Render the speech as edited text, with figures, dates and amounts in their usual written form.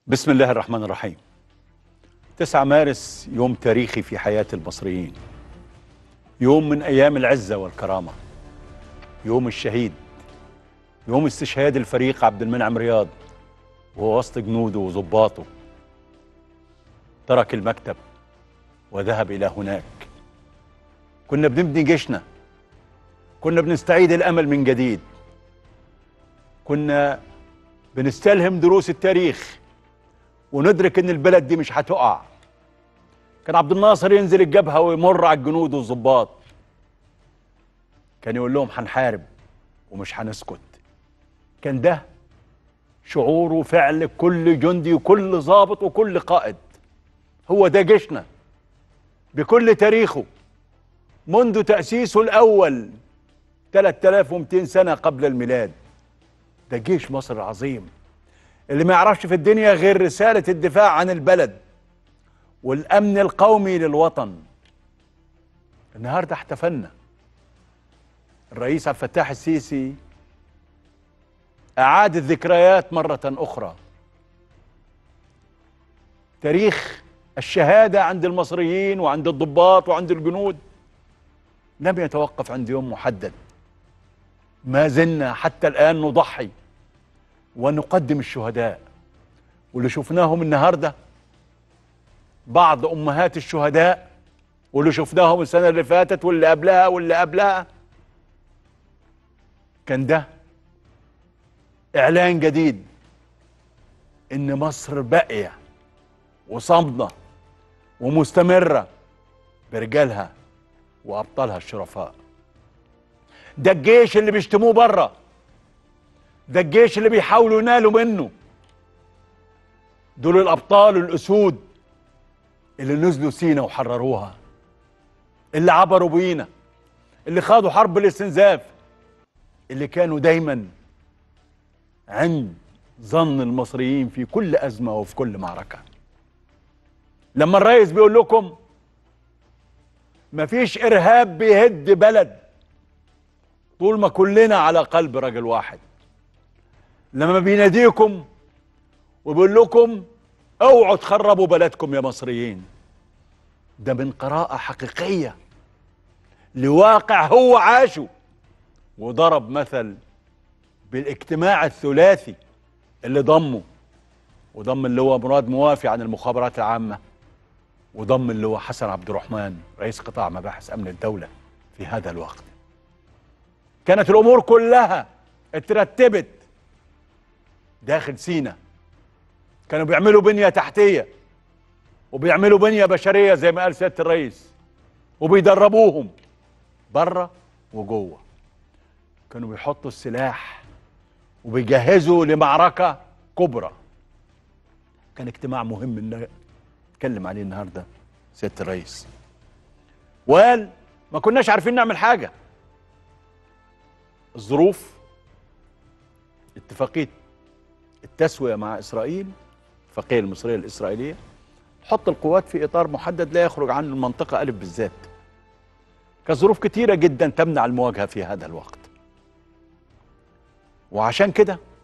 بسم الله الرحمن الرحيم. 9 مارس يوم تاريخي في حياة المصريين، يوم من أيام العزة والكرامة، يوم الشهيد، يوم استشهاد الفريق عبد المنعم رياض وهو وسط جنوده وضباطه. ترك المكتب وذهب إلى هناك. كنا بنبني جيشنا، كنا بنستعيد الأمل من جديد، كنا بنستلهم دروس التاريخ وندرك ان البلد دي مش هتقع. كان عبد الناصر ينزل الجبهة ويمر على الجنود والضباط، كان يقول لهم هنحارب ومش هنسكت. كان ده شعور وفعل كل جندي وكل ضابط وكل قائد. هو ده جيشنا بكل تاريخه منذ تأسيسه الأول 3200 سنة قبل الميلاد. ده جيش مصر العظيم اللي ما يعرفش في الدنيا غير رسالة الدفاع عن البلد والأمن القومي للوطن. النهاردة احتفلنا، الرئيس عبد الفتاح السيسي أعاد الذكريات مرة أخرى. تاريخ الشهادة عند المصريين وعند الضباط وعند الجنود لم يتوقف عند يوم محدد. ما زلنا حتى الآن نضحي ونقدم الشهداء، واللي شفناهم النهارده بعض أمهات الشهداء، واللي شفناهم السنة اللي فاتت واللي قبلها واللي قبلها. كان ده إعلان جديد إن مصر باقية وصامدة ومستمرة برجالها وأبطالها الشرفاء. ده الجيش اللي بيشتموه بره، ده الجيش اللي بيحاولوا ينالوا منه. دول الأبطال الأسود اللي نزلوا سينا وحرروها، اللي عبروا بينا، اللي خاضوا حرب الاستنزاف، اللي كانوا دايما عند ظن المصريين في كل أزمة وفي كل معركة. لما الرئيس بيقول لكم مفيش إرهاب بيهد بلد طول ما كلنا على قلب رجل واحد، لما بيناديكم وبيقول لكم اوعوا تخربوا بلدكم يا مصريين، ده من قراءة حقيقية لواقع هو عاشه. وضرب مثل بالاجتماع الثلاثي اللي ضمه، وضم اللي هو مراد موافي عن المخابرات العامة، وضم اللي هو حسن عبد الرحمن رئيس قطاع مباحث أمن الدولة في هذا الوقت. كانت الأمور كلها اترتبت داخل سينا. كانوا بيعملوا بنية تحتية وبيعملوا بنية بشرية زي ما قال سيادة الرئيس، وبيدربوهم بره وجوه. كانوا بيحطوا السلاح وبيجهزوا لمعركة كبرى. كان اجتماع مهم ان نتكلم عليه النهارده سيادة الرئيس، وقال ما كناش عارفين نعمل حاجة. الظروف، اتفاقية التسوية مع إسرائيل، الاتفاقية المصرية الإسرائيلية، حط القوات في إطار محدد لا يخرج عن المنطقة ألف بالذات. كظروف كتيرة جدا تمنع المواجهة في هذا الوقت. وعشان كده